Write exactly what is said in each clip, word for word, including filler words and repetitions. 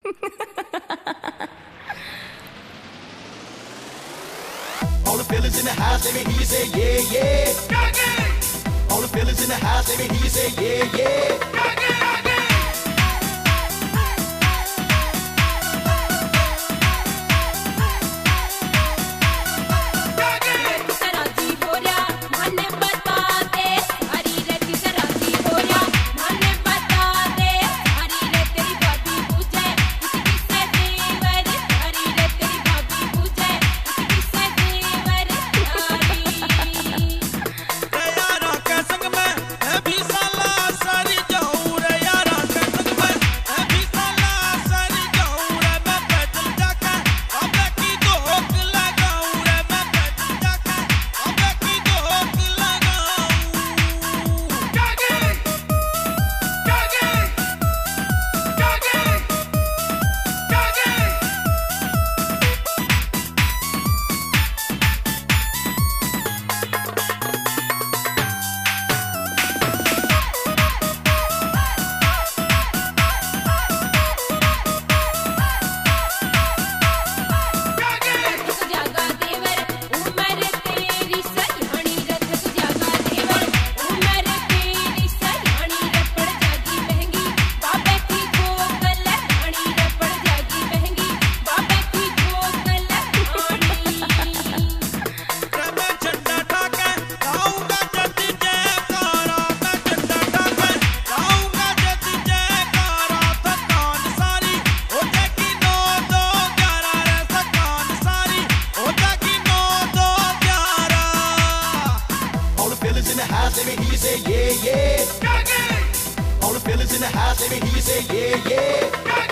All the fellas in the house, let me hear you say yeah, yeah. All the fellas in the house, let me hear you say yeah, yeah. Let me hear you say yeah, yeah. All the fellas in the house, let me hear you say yeah, yeah.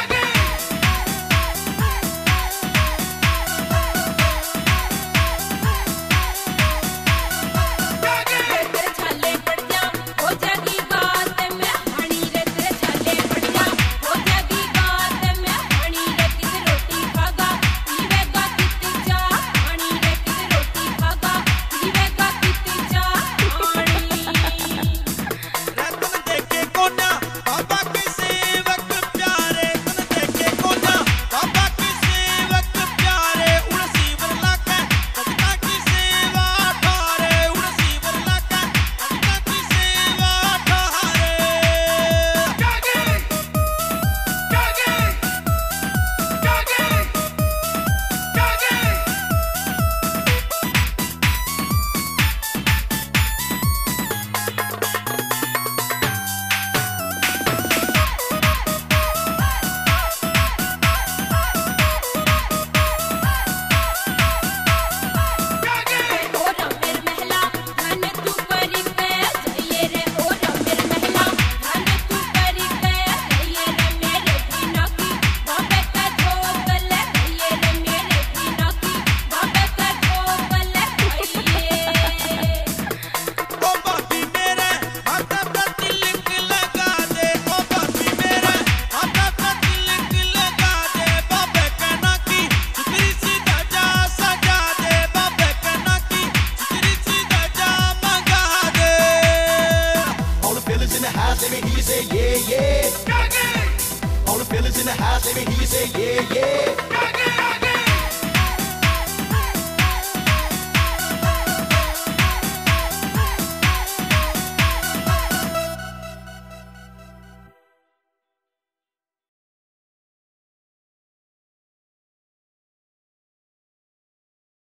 Let me hear you say yeah, yeah. All the fellas in the house, let me hear you say yeah, yeah.